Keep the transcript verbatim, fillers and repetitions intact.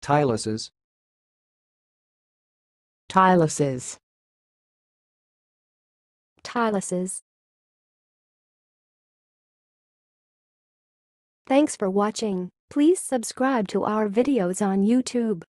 tyloses, tyloses, tyloses. Thanks for watching. Please subscribe to our videos on YouTube.